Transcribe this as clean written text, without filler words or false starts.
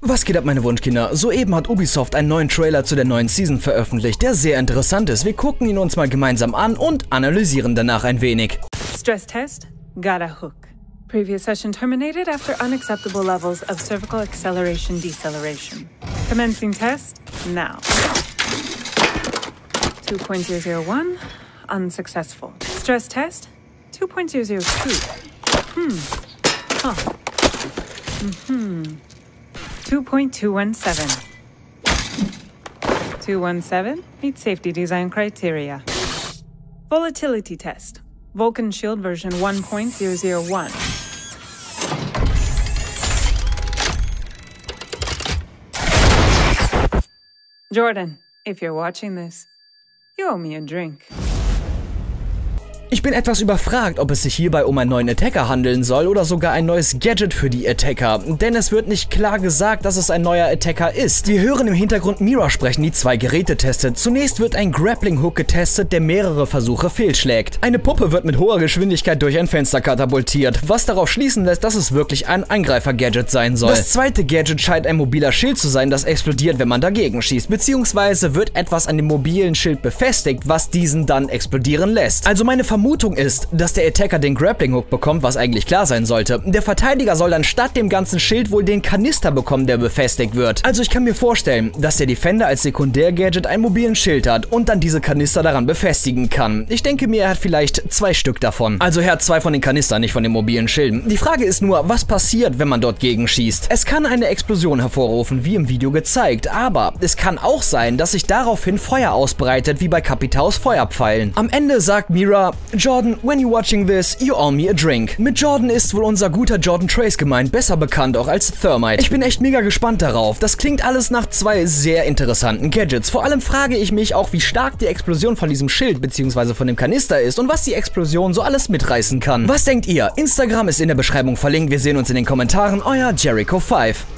Was geht ab, meine Wunschkinder? Soeben hat Ubisoft einen neuen Trailer zu der neuen Season veröffentlicht, der sehr interessant ist. Wir gucken ihn uns mal gemeinsam an und analysieren danach ein wenig. Stress test, got a hook. Previous session terminated after unacceptable levels of cervical acceleration deceleration. Commencing test now. 2.001, unsuccessful. Stress test, 2.002. 2.217. 217 meets safety design criteria. Volatility test. Vulcan Shield version 1.001. Jordan, if you're watching this, you owe me a drink. Ich bin etwas überfragt, ob es sich hierbei um einen neuen Attacker handeln soll oder sogar ein neues Gadget für die Attacker, denn es wird nicht klar gesagt, dass es ein neuer Attacker ist. Wir hören im Hintergrund Mira sprechen, die zwei Geräte testet. Zunächst wird ein Grappling Hook getestet, der mehrere Versuche fehlschlägt. Eine Puppe wird mit hoher Geschwindigkeit durch ein Fenster katapultiert, was darauf schließen lässt, dass es wirklich ein Angreifer-Gadget sein soll. Das zweite Gadget scheint ein mobiler Schild zu sein, das explodiert, wenn man dagegen schießt, beziehungsweise wird etwas an dem mobilen Schild befestigt, was diesen dann explodieren lässt. Also meine Vermutung ist, dass der Attacker den Grappling Hook bekommt, was eigentlich klar sein sollte. Der Verteidiger soll dann statt dem ganzen Schild wohl den Kanister bekommen, der befestigt wird. Also ich kann mir vorstellen, dass der Defender als Sekundärgadget einen mobilen Schild hat und dann diese Kanister daran befestigen kann. Ich denke mir, er hat vielleicht 2 Stück davon. Also er hat 2 von den Kanistern, nicht von den mobilen Schilden. Die Frage ist nur, was passiert, wenn man dort gegenschießt? Es kann eine Explosion hervorrufen, wie im Video gezeigt, aber es kann auch sein, dass sich daraufhin Feuer ausbreitet, wie bei Capitaos Feuerpfeilen. Am Ende sagt Mira, Jordan, when you're watching this, you owe me a drink. Mit Jordan ist wohl unser guter Jordan Trace gemeint, besser bekannt auch als Thermite. Ich bin echt mega gespannt darauf. Das klingt alles nach 2 sehr interessanten Gadgets. Vor allem frage ich mich auch, wie stark die Explosion von diesem Schild bzw. von dem Kanister ist und was die Explosion so alles mitreißen kann. Was denkt ihr? Instagram ist in der Beschreibung verlinkt. Wir sehen uns in den Kommentaren. Euer Jericho5.